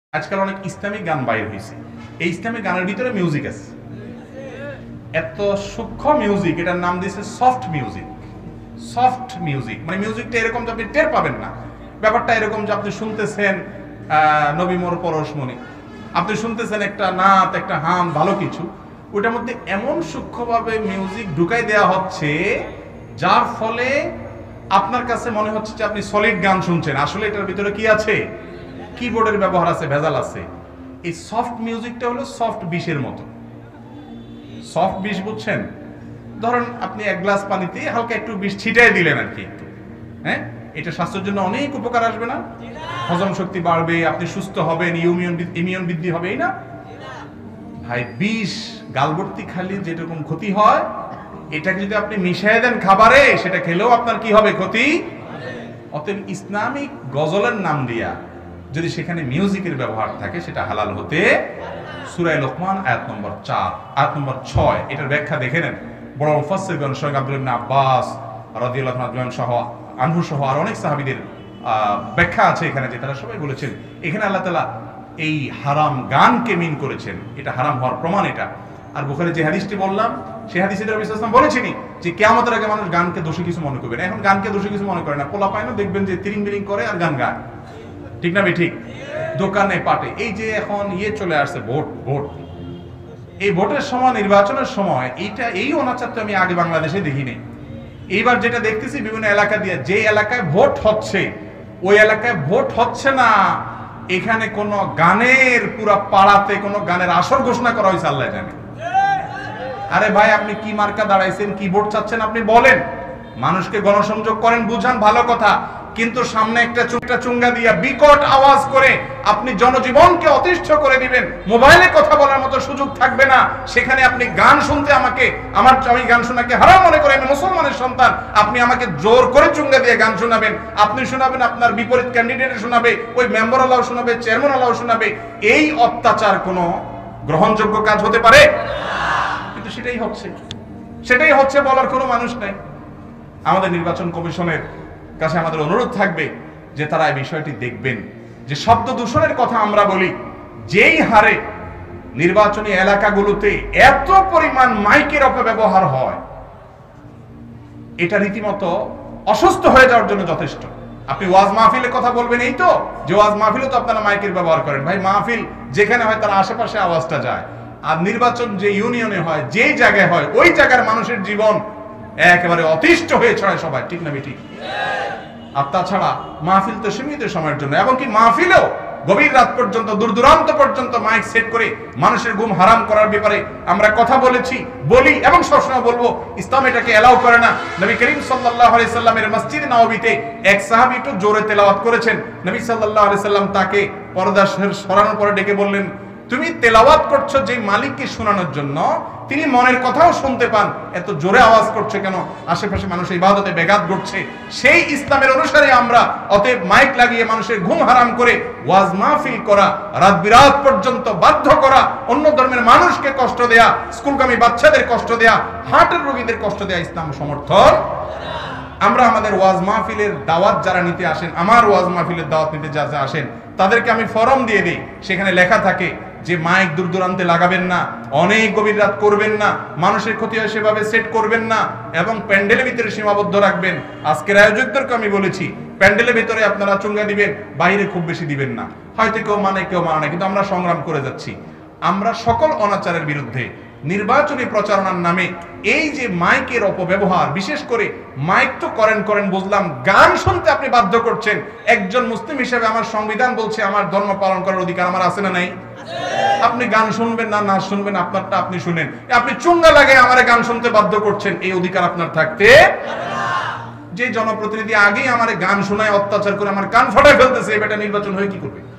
আজকাল অনেক ইসলামিক গান বাইর হয়েছে। এই ইসলামিক গানের ভিতরে মিউজিক আছে, এত সূক্ষ্ম মিউজিক, এটার নাম দিয়েছে সফট মিউজিক। সফট মিউজিক মানে মিউজিকটা এরকম যে আপনি টের পাবেন না। ব্যাপারটা এরকম যে আপনি শুনতেছেন নবী মোর পরশমণি, আপনি শুনতেছেন একটা নাত, একটা হাম, ভালো কিছু, ওটার মধ্যে এমন সূক্ষ্মভাবে মিউজিক ঢুকাই দেওয়া হচ্ছে যার ফলে আপনার কাছে মনে হচ্ছে যে আপনি সলিড গান শুনছেন। আসলে এটার ভিতরে কি আছে? কিবোর্ডের ব্যবহার আছে, ভেজাল আছে। এই সফট মিউজিকটা হলো সফট বিষের মতো। সফট বিষ বুঝছেন? ধরুন আপনি এক গ্লাস পানিতে হালকা একটু বিষ ছিটাই দিলেন আর কি, হ্যাঁ, এটা স্বাস্থ্যের জন্য অনেক উপকার আসবে না? হজম শক্তি বাড়বে, আপনি সুস্থ হবেন, ইমিউন বৃদ্ধি হবে, এই না ভাই? বিষ গালভর্তি খালি যেরকম ক্ষতি হয়, এটাকে যদি আপনি মিশিয়ে দেন খাবারে, সেটা খেলেও আপনার কি হবে? ক্ষতি। অতএব ইসলামিক গজলের নাম দিয়া যদি সেখানে মিউজিকের ব্যবহার থাকে, সেটা হালাল হতে। সূরা লোকমান আয়াত নম্বর 4, আয়াত নম্বর 6, এটার ব্যাখ্যা দেখে নেন। বড় মুফাসসিরগণ শেখ আব্দুল্লাহ ইবনে আব্বাস রাদিয়াল্লাহু আনহু সহ আর অনেক সাহাবীদের ব্যাখ্যা আছে এখানে, যে তারা সবাই বলেছেন এখানে আল্লাহ তাআলা এই হারাম গানকে মিন করেছেন, এটা হারাম হওয়ার প্রমাণ এটা। আর বুখারী যে হাদিসটি বললাম, সেই হাদিসে নবী সাল্লাল্লাহু আলাইহি ওয়াসাল্লাম বলেছেনই যে কিয়ামতের আগে মানুষ গানকে দোষী কিছু মনে করবে না। এখন গানকে দোষী কিছু মনে করে না, পোলা পায় না, দেখবেন যে তিরিং বিরিং করে আর গান গায়, ঠিক না? ঠিক। দোকানে পাটে, এই যে এখন চলে আসছে ভোট, এই ভোটের সময়, নির্বাচনের সময় এই অনাচার তো আমি আগে বাংলাদেশে দেখিনি। এইবার যেটা দেখতেছি বিভিন্ন এলাকা দিয়ে, যে এলাকায় ভোট হচ্ছে ওই এলাকায় ভোট হচ্ছে না, এখানে কোন গানের, পুরা পাড়াতে কোন গানের আসর ঘোষণা করা হয়েছে আল্লাহ জানে। আরে ভাই, আপনি কি মার্কা দাঁড়াইছেন, কি ভোট চাচ্ছেন আপনি বলেন, মানুষকে গণসংযোগ করেন, বুঝান, ভালো কথা, কিন্তু সামনে একটা চুঙ্গা দিয়া বিকট আওয়াজ করে আপনি জনজীবনকে অতিষ্ঠ করে দিবেন, মোবাইলে কথা বলার মতো সুযোগ থাকবে না, সেখানে আপনি গান শুনতে আমি গান শোনাকে হারাম মনে করে, আমি মুসলমানের সন্তান, আপনি আমাকে জোর করে চুঙ্গা দিয়ে গান শোনাবেন, আপনি শোনাবেন, আপনার বিপরীত ক্যান্ডিডেট শোনাবে, ওই মেম্বার আল্লাহ শোনাবে, চেয়ারম্যান আল্লাহ শোনাবে। এই অত্যাচার কোনো গ্রহণযোগ্য কাজ হতে পারে? কিন্তু সেটাই হচ্ছে বলার কোনো মানুষ নাই। আমাদের নির্বাচন কমিশনের কাছে আমাদের অনুরোধ থাকবে যে তারা এই বিষয়টি দেখবেন, যে শব্দ দূষণের কথা আমরা বলি, যেই হারে নির্বাচনী এলাকাগুলোতে এত পরিমাণ মাইকের অপব্যবহার হয়, এটা রীতিমতো অসুস্থ হয়ে যাওয়ার জন্য যথেষ্ট। আপনি ওয়াজ মাহফিলের কথা বলবেন, এই তো যে ওয়াজ মাহফিলে তো আপনারা মাইকের ব্যবহার করেন। ভাই, মাহফিল যেখানে হয় তার আশেপাশে আওয়াজটা যায়, আর নির্বাচন যে ইউনিয়নে হয়, যেই জায়গায় হয়, ওই জায়গার মানুষের জীবন একেবারে অতিষ্ঠ হয়ে ছড়ায় সবাই, ঠিক না? ঠিক। আর তাছাড়া মাহফিল তো সীমিত সময়ের জন্য, এবং কি মাহফিলেও গভীর রাত পর্যন্ত, দূর দূরান্ত পর্যন্ত মাইক সেট করে মানুষের ঘুম হারাম করার ব্যাপারে আমরা কথা বলি এবং সবসময় বলবো। ইসলাম এটাকে এলাও করে না। নবী করিম সাল্লাল্লাহু আলাইহি সাল্লামের মসজিদ নববীতে এক সাহাবী একটু জোরে তেলাওয়াত করেছেন। নবী সাল্লাল্লাহু আলাইহি সাল্লাম তাকে পর্দা সরানোর পরে ডেকে বললেন, তুমি তেলাওয়াত করছো যে মালিককে শোনানোর জন্য, তিনি মনের কথাও শুনতে পান, এত জোরে আওয়াজ করছে কেন? আশেপাশে মানুষ ইবাদতে ব্যাঘাত ঘটছে। সেই ইসলামের অনুসারে আমরা, অতএব মাইক লাগিয়ে মানুষের ঘুম হারাম করে ওয়াজ মাহফিল করা, রাত বিরাত পর্যন্ত বাধ্য করা, অন্য ধর্মের মানুষকে কষ্ট দেয়া, স্কুলগামী বাচ্চাদের কষ্ট দেয়া, হার্টের রোগীদের কষ্ট দেয়া ইসলাম সমর্থন। আমরা আমাদের ওয়াজ মাহফিলের দাওয়াত যারা নিতে আসেন, আমার ওয়াজ মাহফিলের দাওয়াত নিতে যারা আসেন, তাদেরকে আমি ফরম দিয়ে দিই, সেখানে লেখা থাকে যে মাইক দূর দূরান্তে লাগাবেন না, অনেক গভীর রাত করবেন না, মানুষের ক্ষতি হয় সেভাবে সেট করবেন না, এবং প্যান্ডেলের ভিতরে সীমাবদ্ধ রাখবেন। আজকের আয়োজকদেরকে আমি বলেছি, প্যান্ডেলের ভিতরে আপনারা চুঙ্গা দিবেন, বাইরে খুব বেশি দিবেন না। হয়তো কেউ মানে না, কিন্তু আমরা সংগ্রাম করে যাচ্ছি। আমরা সকল অনাচারের বিরুদ্ধে। নির্বাচনী প্রচারণার নামে এই যে মাইকের অপব্যবহার, বিশেষ করে মাইক তো করেন বুঝলাম, গান শুনতে আপনি বাধ্য করছেন। একজন মুসলিম হিসেবে আমার সংবিধান বলছে আমার ধর্ম পালন করার অধিকার আমার আছে না নাই? আপনি গান শুনবেন না, নাচ শুনবেন, আপনারটা আপনি শুনেন। আপনি চুঙ্গা লাগায় আমারে গান শুনতে বাধ্য করছেন, এই অধিকার আপনার থাকতে। যে জনপ্রতিনিধি আগেই আমারে গান শোনায়, অত্যাচার করে আমার কান ফাটায় ফেলতেছে, এটা নির্বাচন হয়ে কি করবে?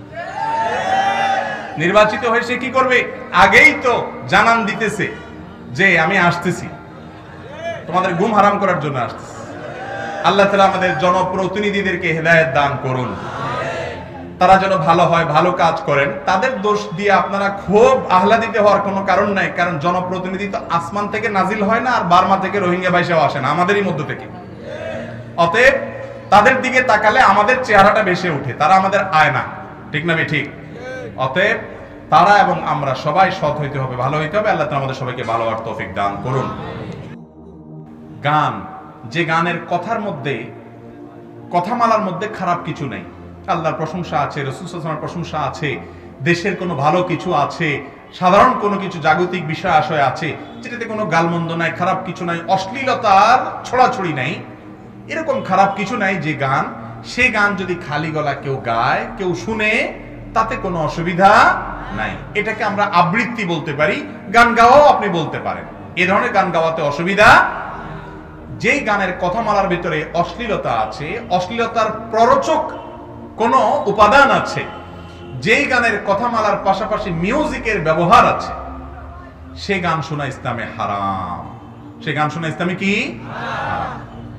নির্বাচিত হয়ে সে কি করবে? আগেই তো জানান দিতেছে যে আমি আসতেছি, তোমাদের ঘুম হারাম করার জন্য আসতেছি। আল্লাহ তাআলা আমাদের জনপ্রতিনিধিদেরকে হেদায়েত দান করুন, তারা যেন ভালো হয়, ভালো কাজ করেন। তাদের দোষ দিয়ে আপনারা খুব আহ্লাদিত হওয়ার কোনো কারণ নাই, কারণ জনপ্রতিনিধি তো আসমান থেকে নাজিল হয় না, আর বার্মা থেকে রোহিঙ্গা ভাইসাও আসে না, আমাদেরই মধ্য থেকে। অতএব তাদের দিকে তাকালে আমাদের চেহারাটা বেশি ওঠে, তারা আমাদের আয়না, ঠিক না? ঠিক। অতএব তারা এবং আমরা সবাই সৎ হইতে হবে, ভালো হইতে হবে। আল্লাহ তাআলা আমাদের সবাইকে ভালো হওয়ার তৌফিক দান করুন। গান, যে গানের কথার মধ্যে, কথামালার মধ্যে খারাপ কিছু নেই, আল্লাহর প্রশংসা আছে, রাসূল সাল্লাল্লাহু আলাইহি ওয়াসাল্লামের প্রশংসা আছে, দেশের কোনো ভালো কিছু আছে, সাধারণ কোনো কিছু জাগতিক বিষয় আশয় আছে, যেটাতে কোনো গালমন্দ নাই, খারাপ কিছু নাই, অশ্লীলতার ছড়াছড়ি নাই, এরকম খারাপ কিছু নাই যে গান, সে গান যদি খালি গলা কেউ গায়, কেউ শুনে, তাতে কোনো অসুবিধা নাই। এটাকে আমরা আবৃত্তি বলতে পারি, গান গাওয়াও আপনি বলতে পারেন, এ ধরনের গান গাওয়াতে অসুবিধা। যেই গানের কথামালার ভিতরে অশ্লীলতা আছে, অশ্লীলতার প্ররোচক কোনো উপাদান আছে, যেই গানের কথামালার পাশাপাশি মিউজিকের ব্যবহার আছে, সে গান শোনা ইসলামে হারাম। সে গান শোনা ইসলামে কি হারাম।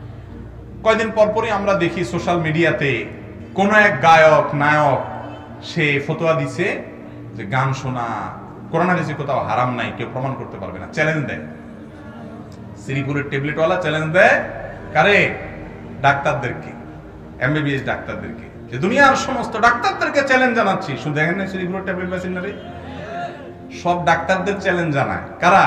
কয়দিন পরপরই আমরা দেখি সোশ্যাল মিডিয়াতে কোন এক গায়ক নায়ক সে ফতোয়া দিছে যে গান শোনা কোরআন হাদিসে কোথাও হারাম নাই, কেউ প্রমাণ করতে পারবে না, চ্যালেঞ্জ দেয়। শ্রীপুরের ট্যাবলেটওয়ালা চ্যালেঞ্জ দেয় কারে? ডাক্তারদেরকে, এমবিবিএস ডাক্তারদেরকে, যে দুনিয়ার সমস্ত ডাক্তারদেরকে চ্যালেঞ্জ জানাচ্ছি। শুধু দেখেন না শ্রীপুরের ট্যাবলেট মেশিনারি, সব ডাক্তারদের চ্যালেঞ্জ জানায় কারা?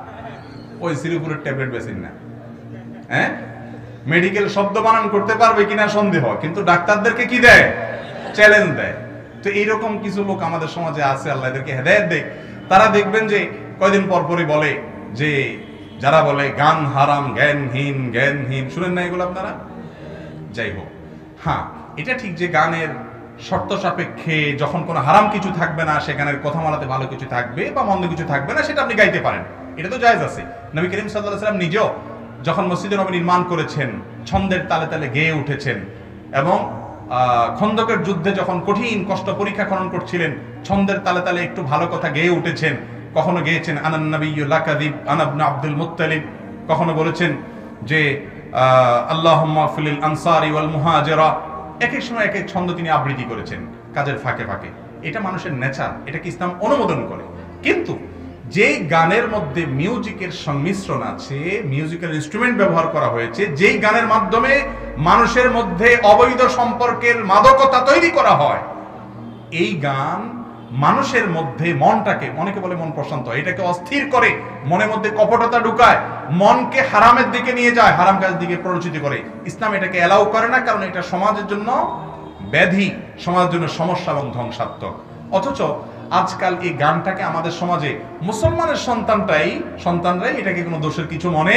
ওই শ্রীপুরের ট্যাবলেট মেশিন না। হ্যাঁ, মেডিকেল শব্দ বানান করতে পারবে কিনা সন্দেহ, কিন্তু ডাক্তারদেরকে কি দেয়? চ্যালেঞ্জ দেয়। তো এইরকম কিছু লোক আমাদের সমাজে আছে, আল্লাহ এদেরকে হেদায়েত দেয়। তারা দেখবেন যে কয়দিন পরপরই বলে যে, যারা বলে গান হারাম, জ্ঞানহীন জ্ঞানহীন, শুনেন না এগুলো আপনারা? যাই হোক, হ্যাঁ এটা ঠিক যে গানের শর্ত সাপেক্ষে যখন কোনো হারাম কিছু থাকবে না, সে গানের কথামালাতে ভালো কিছু থাকবে বা মন্দ কিছু থাকবে না, সেটা আপনি গাইতে পারেন, এটা তো জায়েজ আছে। নবী করিম সাল্লাল্লাহু আলাইহি ওয়াসাল্লাম নিজেও যখন মসজিদে নববী নির্মাণ করেছেন, ছন্দের তালে তালে গেয়ে উঠেছেন, এবং খন্দকের যুদ্ধে যখন কঠিন কষ্ট পরীক্ষা খনন করছিলেন, ছন্দের তালে তালে একটু ভালো কথা গেয়ে উঠেছেন। কখনো গেয়েছেন আনান নাবিয়্যু লা কাযিব আনা ইবনে আব্দুল মুত্তালিব, কখনো বলেছেন যে আল্লাহুম্মা ফিল আনসারি ওয়াল মুহাজিরা। এক এক সময় এক এক ছন্দ তিনি আবৃত্তি করেছেন কাজের ফাঁকে ফাঁকে। এটা মানুষের নেচার, এটাকে ইসলাম অনুমোদন করে। কিন্তু যেই গানের মধ্যে মিউজিকের সংমিশ্রণ আছে, মিউজিক্যাল ইনস্ট্রুমেন্ট ব্যবহার করা হয়েছে, যেই গানের মাধ্যমে মানুষের মধ্যে অবৈধ সম্পর্কের মাদকতা তৈরি করা হয়, এই গান মানুষের মধ্যে মনটাকে, অনেকে বলে মন প্রশান্ত, এটাকে অস্থির করে, মনের মধ্যে কপটতা ঢুকায়, মনকে হারামের দিকে নিয়ে যায়, হারাম কাজের দিকে প্ররোচিত করে। ইসলাম এটাকে এলাও করে না, কারণ এটা সমাজের জন্য ব্যাধি, সমাজের জন্য সমস্যা এবং ধ্বংসাত্মক। অথচ আজকাল এই গানটাকে আমাদের সমাজে মুসলমানের সন্তানরাই এটাকে কোনো দোষের কিছু মনে।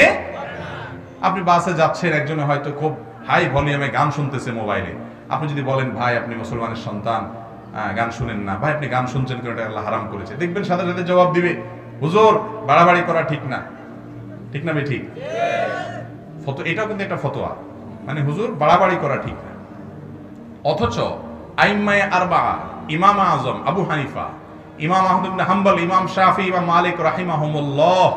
আপনি বাসে যাচ্ছেন, একজনে হয়তো খুব হাই ভলিউমে গান শুনতেছে মোবাইলে, আপনি যদি বলেন ভাই আপনি মুসলমানের সন্তান, গান শুনেন না, ভাই আপনি গান শুনছেন কেন, এটা আল্লাহ হারাম করেছে, দেখবেন সাথে সাথে জবাব দিবে, হুজুর বাড়াবাড়ি করা ঠিক না। ঠিক না? ঠিক। এটাও কিন্তু একটা ফতোয়া, মানে হুজুর বাড়াবাড়ি করা ঠিক না। অথচ আইম্মায়ে আরবা, ইমাম আজম আবু হানিফা, ইমাম আহমদ ইবনে হাম্বল, ইমাম শাফি, ইমাম মালিক রাহিমাহুমুল্লাহ,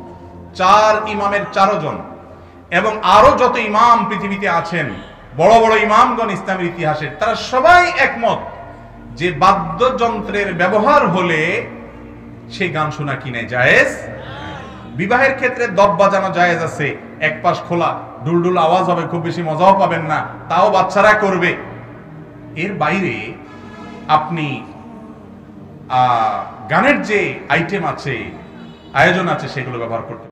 4 ইমামের 4 জন, এবং আরো যত ইমাম পৃথিবীতে আছেন, বড় বড় ইমামগণ ইসলামের ইতিহাসের, তারা সবাই একমত যে বাদ্যযন্ত্রের ব্যবহার হলে সেই গান শোনা কিনে জায়েজ। বিবাহের ক্ষেত্রে দব বাজানো জায়েজ আছে, এক পাশ খোলা, ডুলডুল আওয়াজ হবে, খুব বেশি মজাও পাবেন না, তাও বাচ্চারা করবে। এর বাইরে আপনি গানের যে আইটেম আছে, আয়োজন আছে, সেগুলো ব্যবহার করতে